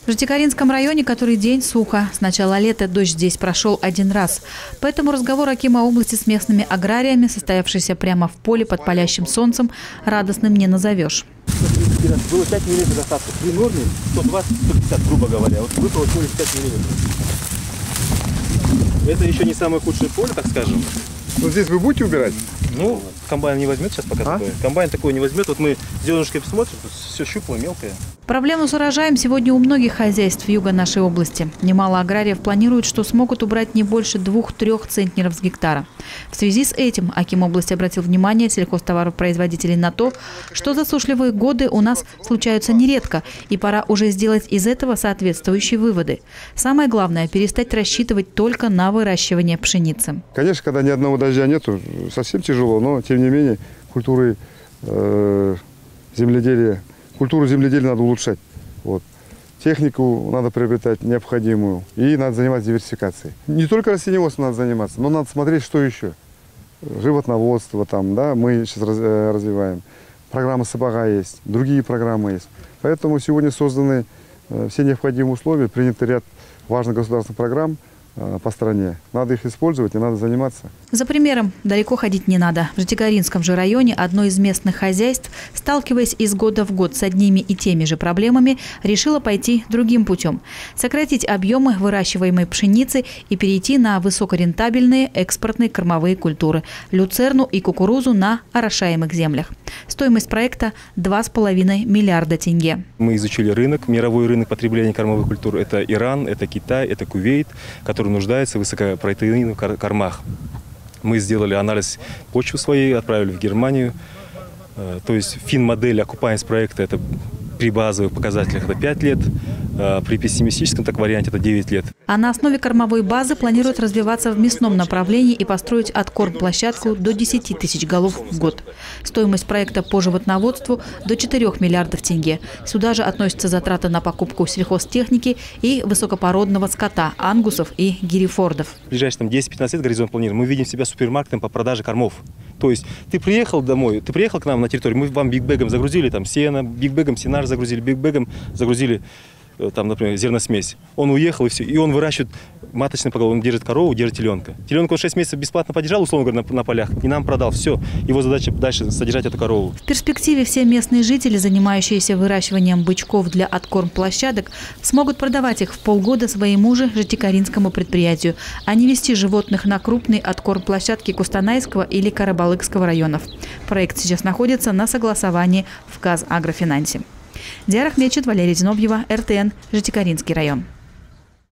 В Житикаринском районе который день сухо. С начала лета дождь здесь прошел один раз. Поэтому разговор акима области с местными аграриями, состоявшийся прямо в поле под палящим солнцем, радостным не назовешь. Было 5 миллиметров осадков. При норме 120-150, грубо говоря. Вот вы получились 5 миллиметров. Это еще не самое худшее поле, так скажем. Но здесь вы будете убирать? Ну, комбайн не возьмет сейчас пока такое. Комбайн такое не возьмет. Вот мы с зернышкой посмотрим, тут все щуплое, мелкое. Проблему с урожаем сегодня у многих хозяйств юга нашей области. Немало аграриев планируют, что смогут убрать не больше 2-3 центнеров с гектара. В связи с этим аким области обратил внимание сельхозтоваропроизводителей на то, что засушливые годы у нас случаются нередко, и пора уже сделать из этого соответствующие выводы. Самое главное – перестать рассчитывать только на выращивание пшеницы. Конечно, когда ни одного дождя нету, совсем тяжело, но тем не менее культуру земледелия надо улучшать. Вот. Технику надо приобретать необходимую и надо заниматься диверсификацией. Не только растениеводством надо заниматься, но надо смотреть, что еще. Животноводство там, да, мы сейчас развиваем. Программа САПАГА есть, другие программы есть. Поэтому сегодня созданы все необходимые условия, принят ряд важных государственных программ по стране. Надо их использовать и надо заниматься. За примером далеко ходить не надо. В Житикаринском же районе одно из местных хозяйств, сталкиваясь из года в год с одними и теми же проблемами, решило пойти другим путем. Сократить объемы выращиваемой пшеницы и перейти на высокорентабельные экспортные кормовые культуры – люцерну и кукурузу на орошаемых землях. Стоимость проекта – 2,5 миллиарда тенге. Мы изучили рынок, мировой рынок потребления кормовых культур. Это Иран, это Китай, это Кувейт, который нуждается в высокопротеиновых кормах. Мы сделали анализ почвы своей, отправили в Германию. То есть фин-модель окупаемость проекта – это при базовых показателях это 5 лет, при пессимистическом так варианте это 9 лет. А на основе кормовой базы планируют развиваться в мясном направлении и построить откорм-площадку до 10 тысяч голов в год. Стоимость проекта по животноводству до 4 миллиардов тенге. Сюда же относятся затраты на покупку сельхозтехники и высокопородного скота, ангусов и герефордов. В ближайшие 10-15 лет горизонт планируем. Мы видим себя супермаркетом по продаже кормов. То есть ты приехал домой, ты приехал к нам на территорию, мы вам бигбэгом загрузили там сено, бигбэгом сенаж загрузили, бигбэгом загрузили там, например, зерносмесь. Он уехал и все, и он выращивает маточный поголовье, он держит корову, держит теленка. Теленка он 6 месяцев бесплатно подержал, условно говоря, на полях, и нам продал, все. Его задача дальше содержать эту корову. В перспективе все местные жители, занимающиеся выращиванием бычков для откорм-площадок, смогут продавать их в полгода своему же житикаринскому предприятию, а не вести животных на крупные откорм-площадки Кустанайского или Карабалыкского районов. Проект сейчас находится на согласовании в Казагрофинансе. Диара Ахмедчет, Валерия Зиновьева, РТН, Житикаринский район.